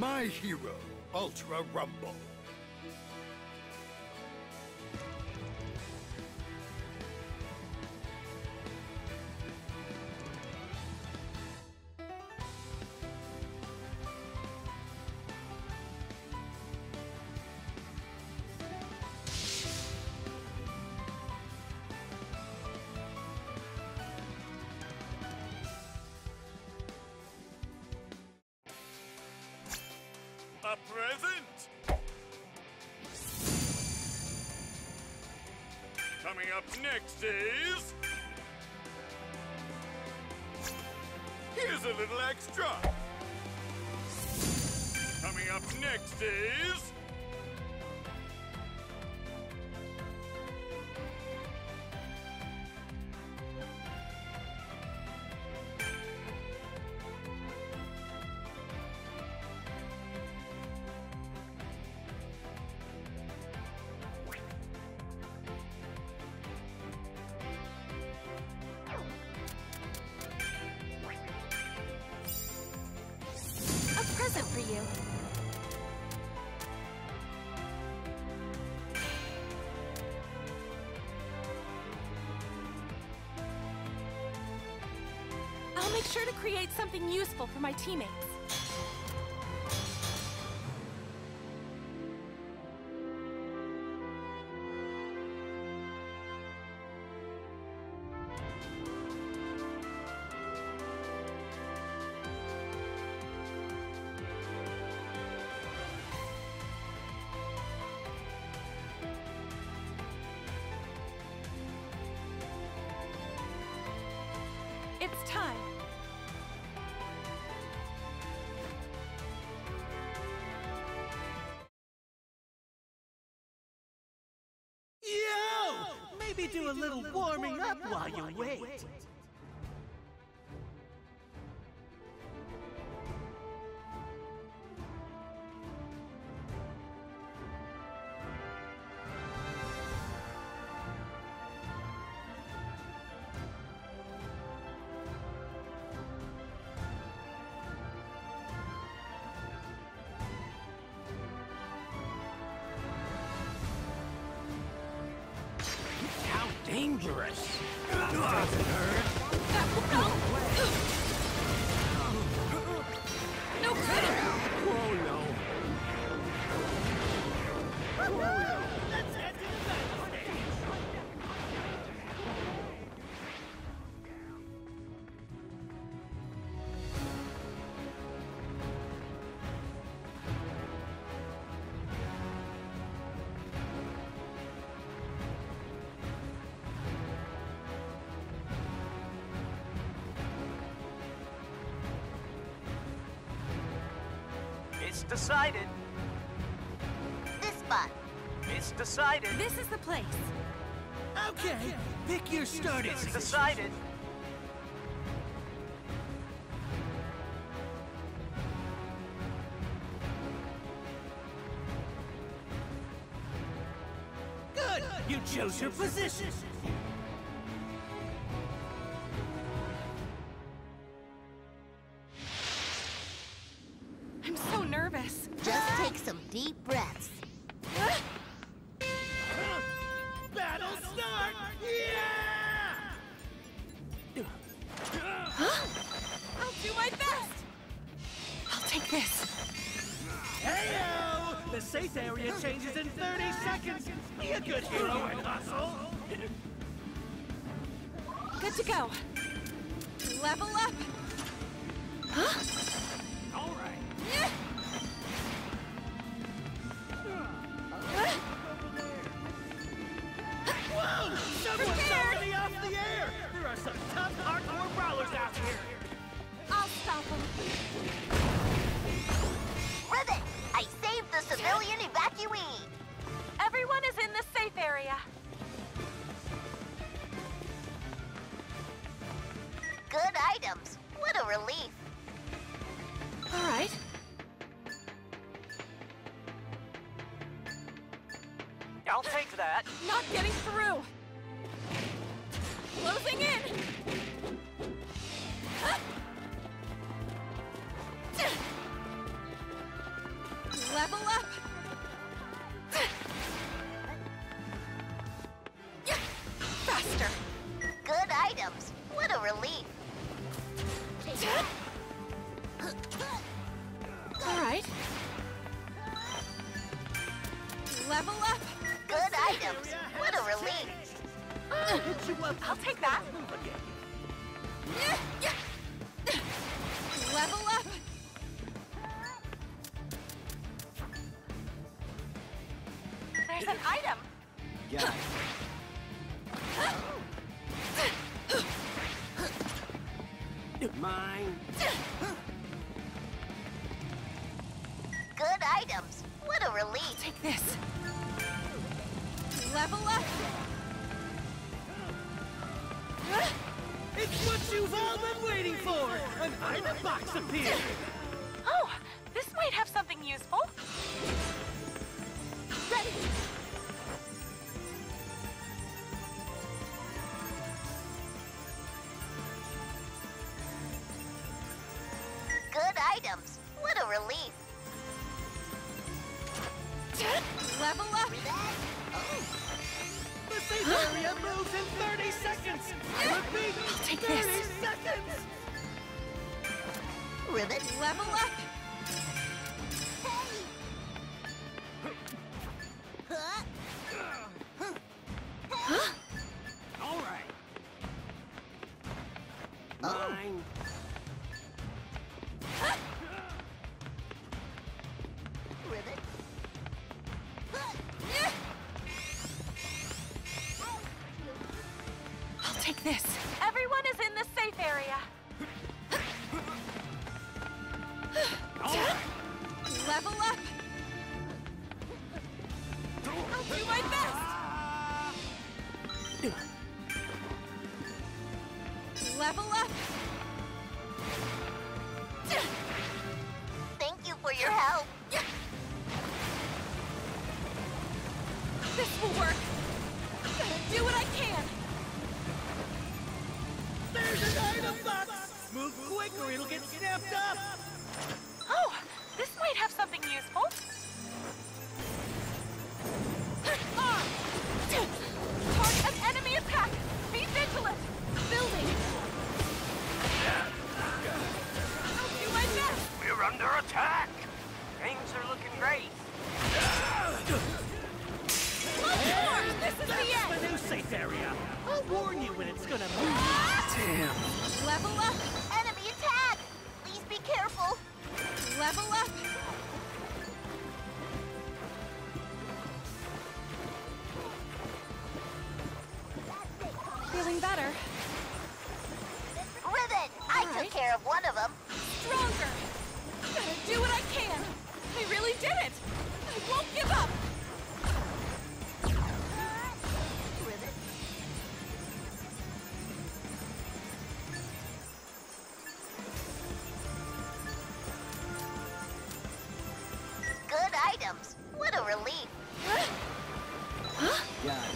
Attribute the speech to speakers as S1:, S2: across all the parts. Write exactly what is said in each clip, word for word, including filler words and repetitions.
S1: My hero, Ultra Rumble.
S2: A present! Coming up next is... Here's a little extra! Coming up next is...
S3: Present for you. I'll make sure to create something useful for my teammates. It's time.
S4: Yo! Maybe do a little warming up while you wait. Dangerous. Doesn't hurt.
S3: No! No good!
S4: Oh no. Oh no. Let's head to the backstage.
S5: It's decided.
S6: This spot.
S5: It's decided.
S3: This is the place.
S4: Okay, pick your starting
S5: It's
S4: position.
S5: decided.
S4: Good. You chose your position.
S3: I'm so nervous.
S6: Just take some deep breaths.
S4: Battle start! Yeah!
S3: I'll do my best. I'll take this.
S4: Heyo! The safe area changes in thirty seconds. Be a good hero and hustle.
S3: Good to go. Level up. Huh?
S4: All right. Whoa! Someone
S3: Prepared.
S4: somebody off the air! There are some tough hardcore brawlers out here.
S3: I'll stop them.
S6: Ribbit! I saved the civilian evacuee!
S3: Everyone is in the safe area.
S6: Good items. What a relief.
S3: All right.
S5: I'll take that.
S3: Not getting through. Closing in.
S6: items. What a relief.
S3: All right. Level up.
S6: Good items. What a relief.
S3: I'll take that. Level up. There's an item.
S7: Got it. Mine.
S6: Good items. What a relief.
S3: Take this. Level up.
S4: It's what you've all been waiting for! An item box appeared!
S3: Oh, this might have something useful. Ready.
S6: Good items. What a relief.
S3: Level up.
S4: The safe area moves in thirty seconds! I repeat,
S3: Take
S4: thirty
S3: this.
S4: seconds!
S6: Ribbit.
S3: Level up.
S7: All right. Mine.
S6: Ribbit.
S3: I'll take this. Everyone is in the safe area.
S7: All right.
S3: Level up. I'll do my best. Level up.
S6: Thank you for your help.
S3: This will work. Gotta do what I can.
S4: There's an item box! Move quick or it'll get snapped up!
S3: Oh, this might have something useful. Ah! Target an enemy attack. Be vigilant. Building. I'll do my best.
S5: We're under attack! Things are looking great.
S3: Of course, this is the
S4: That's
S3: end.
S4: the new safe area! I'll warn you when it's gonna move!
S3: Damn. Level up.
S6: Enemy attack! Please be careful.
S3: Level up. Feeling better.
S6: Ribbit! I
S3: All
S6: took
S3: right.
S6: care of one of them.
S3: Stronger. Gotta do what I can. I really did it. I won't give up.
S6: Ribbit. Good items. What a relief.
S7: Got it.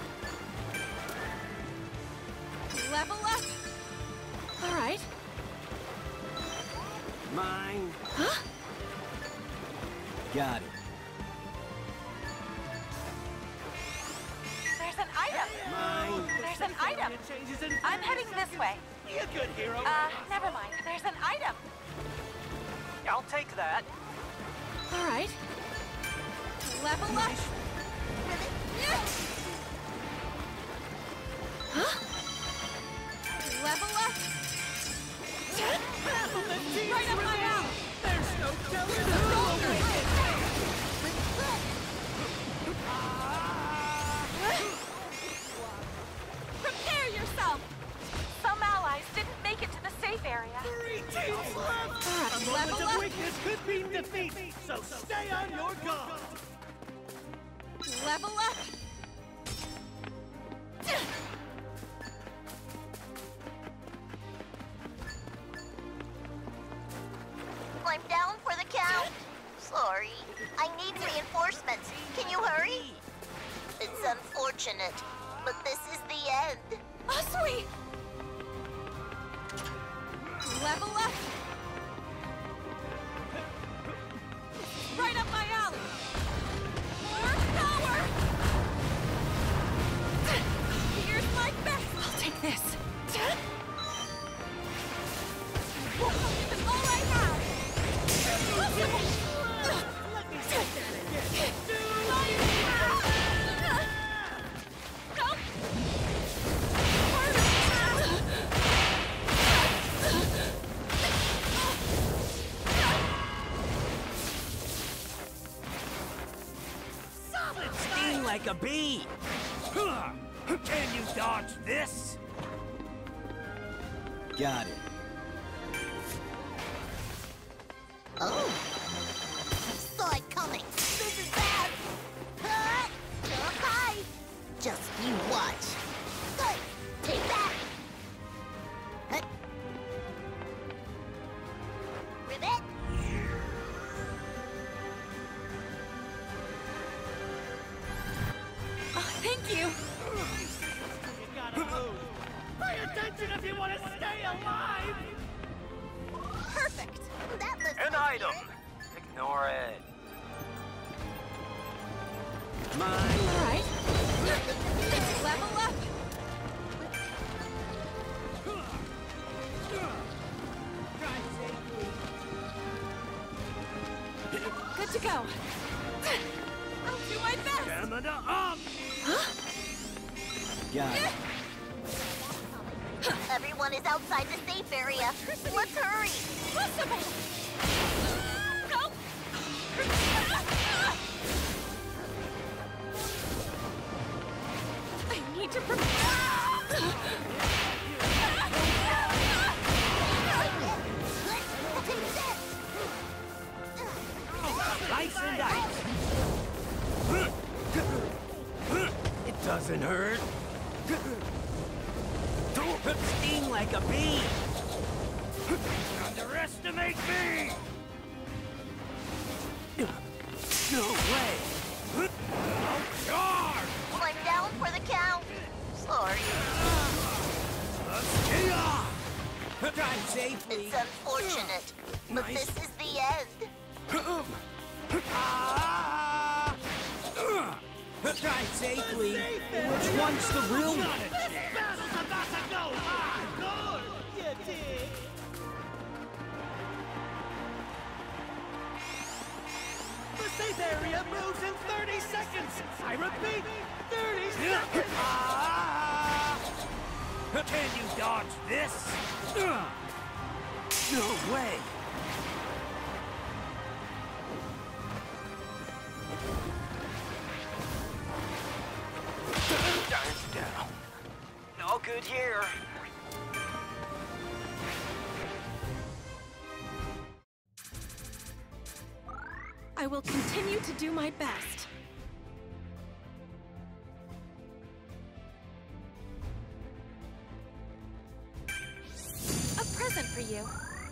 S3: Level up. All right.
S7: Mine.
S3: Huh?
S7: Got it.
S3: There's an item.
S7: Mine.
S3: There's an item.
S4: It changes in
S3: I'm
S4: thirty
S3: heading this
S4: seconds.
S3: way.
S4: Be a good hero.
S3: Uh, never mind. There's an item.
S5: I'll take that.
S3: All right. Level up. Huh? Level up. Right up my alley.
S4: There's no telling who will win.
S3: Prepare yourself. Some allies didn't make it to the safe area.
S4: Three teams left!
S3: All right,
S4: A moment
S3: level
S4: of
S3: up.
S4: weakness could mean defeat, so stay on your guard!
S3: Level up.
S6: I'm down for the count. Sorry. I need reinforcements. Can you hurry? It's unfortunate, but this is the end.
S3: Oh, sweet. Level up. Right up my alley. More power. Here's my best. I'll take this.
S7: like a bee.
S4: Can you dodge this?
S7: Got it.
S6: Oh. Saw it coming. This is bad. Huh? Okay. Just you watch. Good. Take that. Huh? Ribbit.
S3: Oh, thank you.
S4: You gotta move. Pay attention if you want to stay alive!
S3: Perfect.
S6: That looks
S5: An
S6: like
S5: item.
S6: it.
S5: Ignore it.
S7: Mine.
S3: All right. Level up. Good to go. I'll do my best.
S4: Stamina up!
S7: Got it.
S6: Everyone is outside the safe area. Let's hurry.
S3: Possible. No. I need to prepare.
S7: Ice and ice. It doesn't hurt. Don't sting like a bee.
S4: Underestimate me!
S7: No way.
S4: Charge!
S6: I'm down for the count. Sorry.
S7: Drive safely.
S6: It's unfortunate, but
S7: Nice.
S6: this is the end.
S7: Ah! Drive safely. Which one's the real one?
S4: Battle's about to go hardcore! You dig? The safe area moves in thirty seconds! I repeat, thirty seconds!
S7: Ah!
S4: Can you dodge this?
S7: No way.
S5: Down. No good here.
S3: I will continue to do my best. A present for you.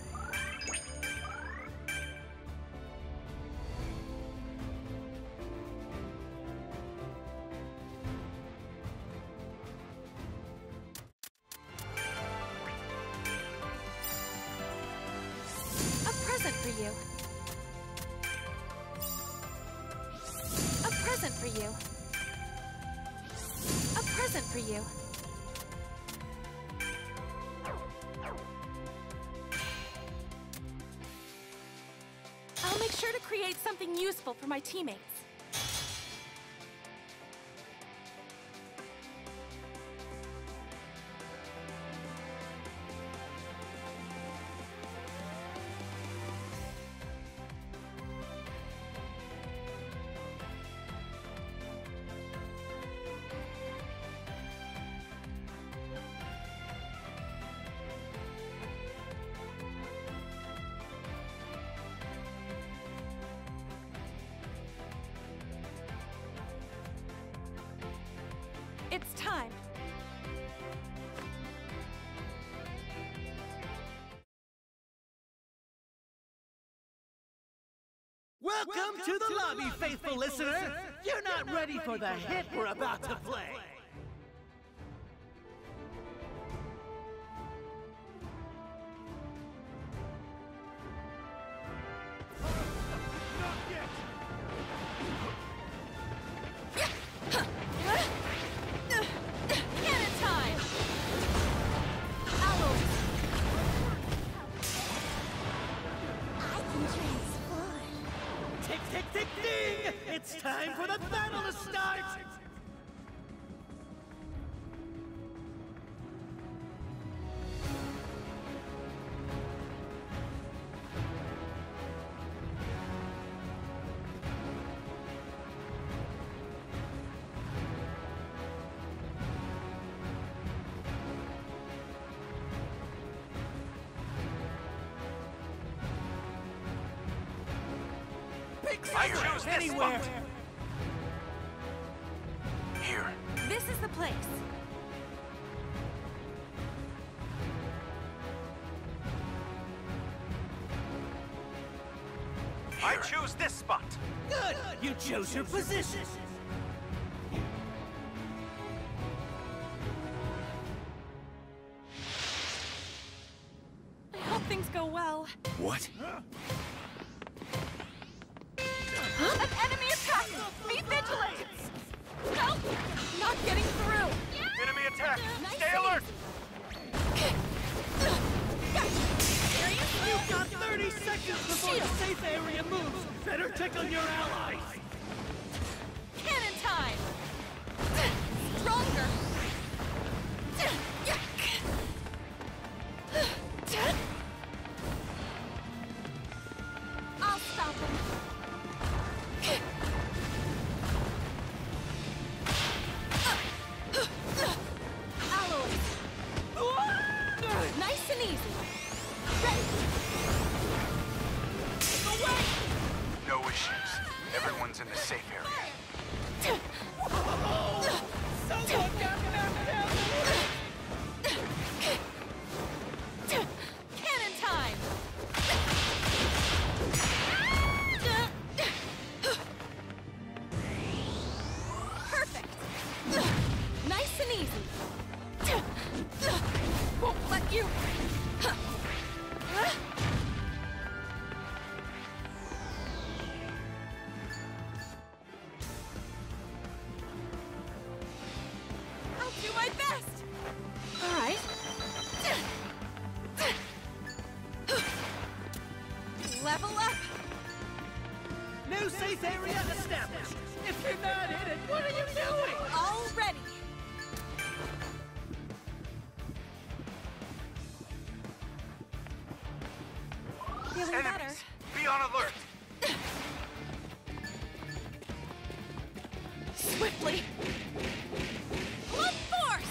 S3: A present for you. A present for you. A present for you. I'll make sure to create something useful for my teammates. It's time.
S4: Welcome to the lobby, faithful listener! You're not ready for the hit we're about to play!
S3: Cannon time! Owls!
S6: I can transform.
S4: Tick, tick, tick, ding! It's time for the battle to start!
S5: I choose this
S7: Anywhere.
S5: spot. Here.
S3: This is the place.
S5: I choose this spot.
S4: Good! You chose your position!
S3: I hope things go well.
S5: What?
S3: An enemy attack! Be vigilant! Help! Not getting through!
S5: Enemy attack!
S3: Nice
S5: Stay
S3: and
S5: alert!
S4: You've got thirty seconds before the safe area moves! Better check on your allies!
S3: Cannon time! Stronger! I'll stop him. Alloys! Nice and easy. Ready? Away!
S5: No issues. Everyone's in the safe area.
S4: Someone got knocked down!
S3: Cannon time! Perfect! Nice and easy. Won't let you. I'll do my best! All right. Level up!
S4: New safe area established! If you're not in it, what are you doing?
S3: All ready! Feeling better?
S5: Enemies! Be on alert!
S3: Swiftly! Blunt force!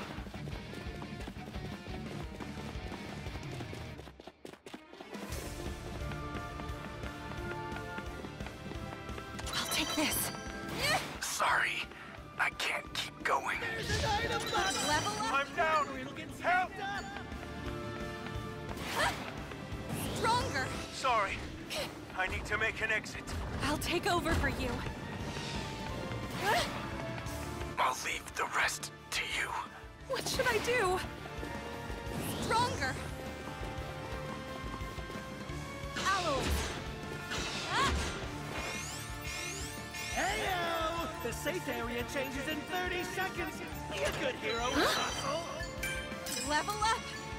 S3: I'll take this.
S5: Sorry. I can't keep going.
S4: There's an item box!
S3: Level up!
S5: I'm down!
S4: It'll get
S5: Help!
S4: snapped up!
S3: Stronger!
S5: Sorry. I need to make an exit.
S3: I'll take over for you.
S5: I'll leave the rest to you.
S3: What should I do? Stronger! Alloys! Ah!
S4: Heyo! The safe area changes in thirty seconds! Be a good hero, Hustle!
S3: Level up!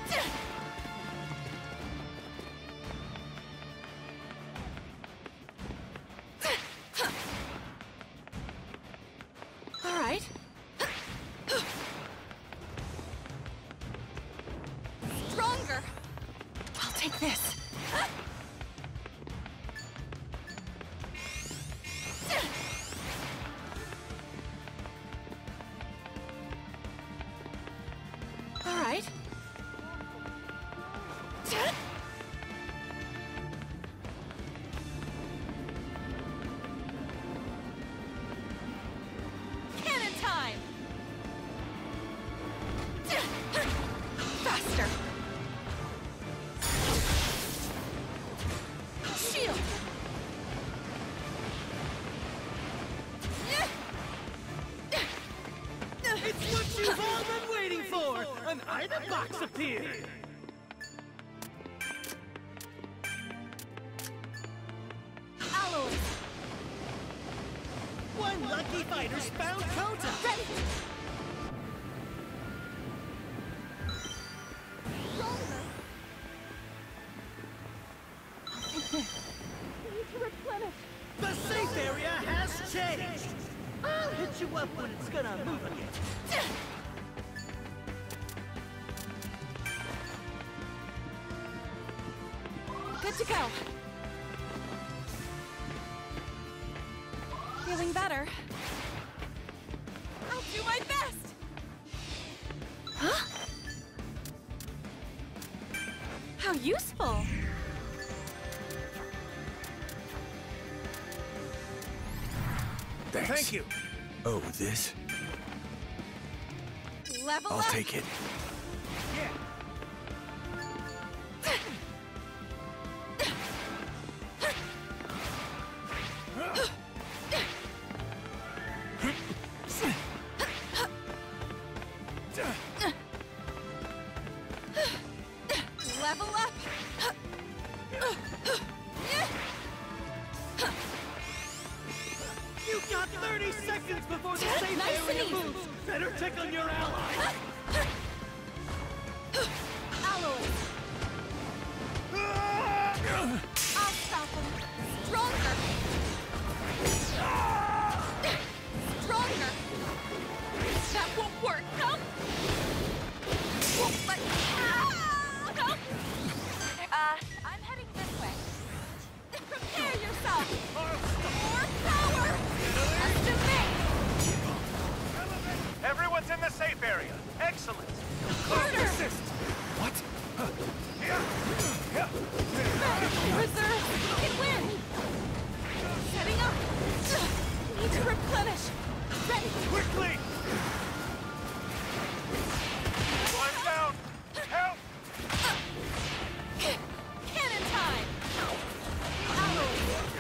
S3: All right. Stronger! I'll take this. All right. Cannon time! Faster! Shield!
S4: It's what you've all been waiting for! An item box appeared!
S3: Alloys!
S4: One lucky fighter's found Kota!
S3: Ready! Stronger! Take this. I need to replenish.
S4: The safe area has changed! I'll hit you up when it's gonna move again.
S3: Good to go. Feeling better. I'll do my best! Huh? How useful!
S1: Thanks.
S7: Thank you.
S1: Oh, this?
S3: Level
S1: I'll
S3: up.
S1: take it.
S7: Yeah.
S3: Level up.
S4: You got thirty seconds before the safe
S3: Nice and
S4: area
S3: easy.
S4: moves. Better check on your allies.
S3: Alloy. I'll stop him. Stronger. Stronger. That won't work. Come. Won't let. Come. Uh, I'm heading this way. Prepare yourself. More power. Custom made.
S8: Everyone's in the safe area. Excellent.
S3: Harder.
S1: What?
S3: Reserve. We can win. Setting up. Need to replenish. Ready.
S8: Quickly! One down! Help!
S3: Cannon time. Alloy.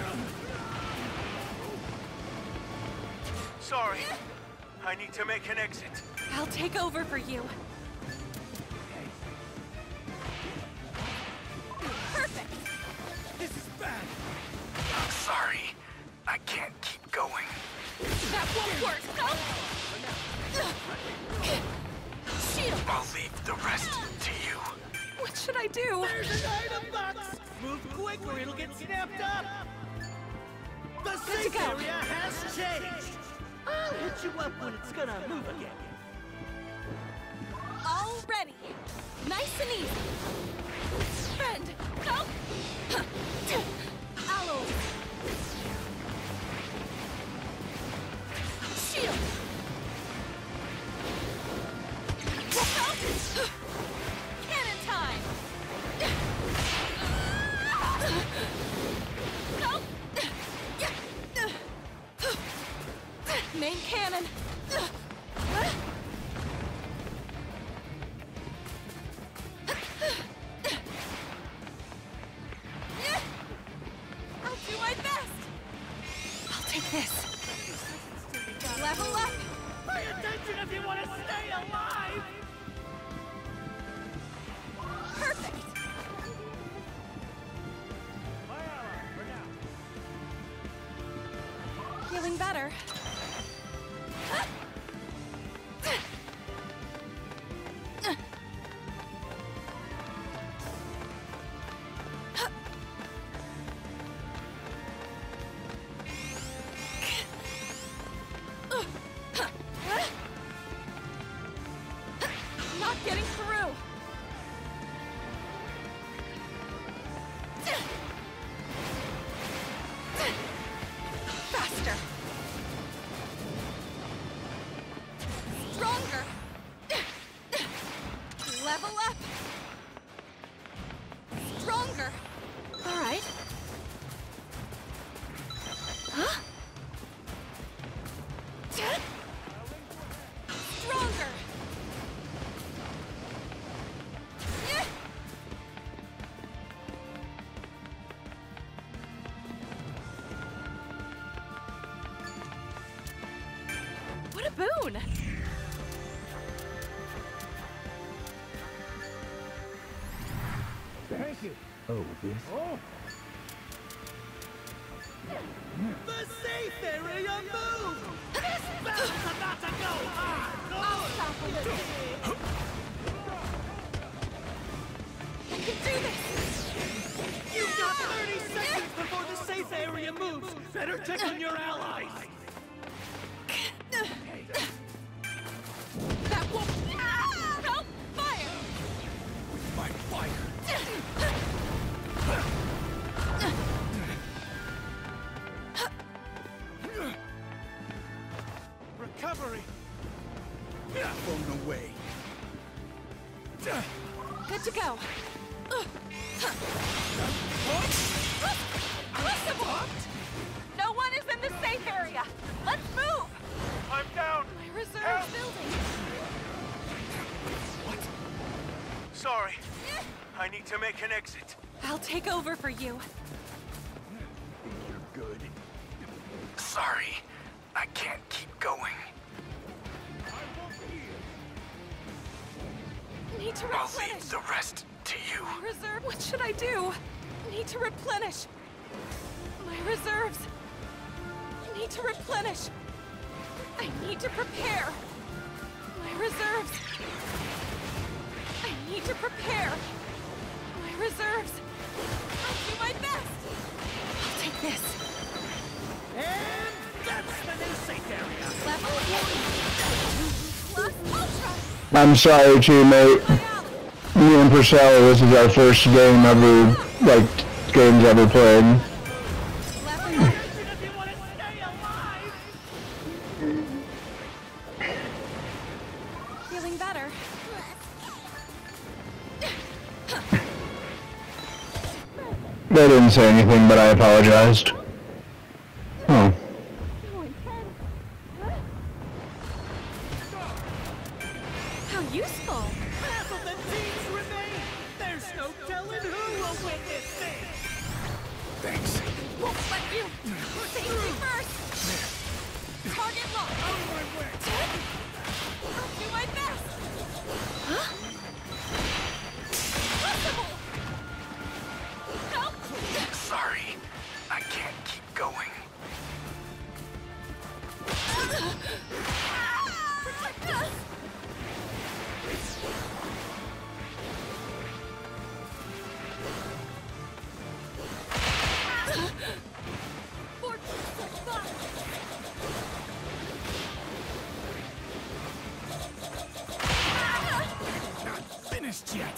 S8: Sorry. I need to make an exit.
S3: I'll take over for you. Perfect.
S7: This is bad.
S5: I'm sorry. I can't keep going.
S3: That won't work. Come. Shield.
S5: I'll leave the rest to you.
S3: What should I do?
S4: There's an item box. Move quick or it'll get snapped up. The
S3: to
S4: safe
S3: go.
S4: area has changed. I'll hit you up when it's gonna move again.
S3: All ready. Nice and easy. Bend. Go. Alloy. Shield. Go. Cannon time. Go. Main cannon. I'll do my best. I'll take this. Level up.
S4: Pay attention if you want to stay alive.
S3: Perfect. Feeling better. Not getting through. Faster. Stronger. Level up. Stronger. All right. Huh? Stronger. Yeah. What a boon!
S7: Thank you.
S1: Oh, this?
S7: Oh.
S4: The safe area moved. This battle's about to go hard.
S3: I'll stop him. I can do this!
S4: You got thirty seconds before the safe area moves. Better check on your allies.
S3: That won't... Help! Fire!
S1: My fire.
S7: Recovery.
S1: Blown away.
S3: Good to go. Possible! No one is in the safe area! Let's move!
S8: I'm down!
S3: My reserve
S8: Help!
S3: building!
S8: Sorry. I need to make an exit.
S3: I'll take over for you.
S1: You're good.
S5: Sorry, I can't keep going.
S3: Need to
S5: I'll
S3: replenish.
S5: leave the rest to you.
S3: Reserve, what should I do? Need to replenish. My reserves. Need to replenish. I need to prepare. My reserves. I need to prepare. My reserves. I'll do my best. I'll take this.
S4: And that's the new safe area.
S3: Level one. Plus ultra.
S9: I'm sorry, teammate.
S3: My alley.
S9: Me and Priscilla, this is our first game ever, like, games ever played.
S3: Level one.
S4: If you want to stay alive.
S3: Feeling better.
S9: They didn't say anything, but I apologized. Oh.
S3: How useful.
S4: Half of the teams remain. There's no telling who will win this thing.
S1: Thanks.
S3: Won't let you. Safety first. Target locked.
S1: Out of my way!
S3: I'll do my best. Huh? Possible. Help.
S5: Sorry, I can't keep going.
S3: Protect us. Fortress of fire.
S1: Not finished yet!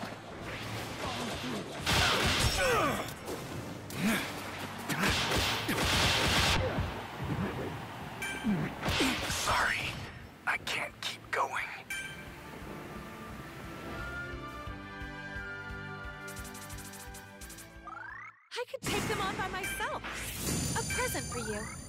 S5: Sorry, I can't keep going.
S3: I could take them on by myself. A present for you.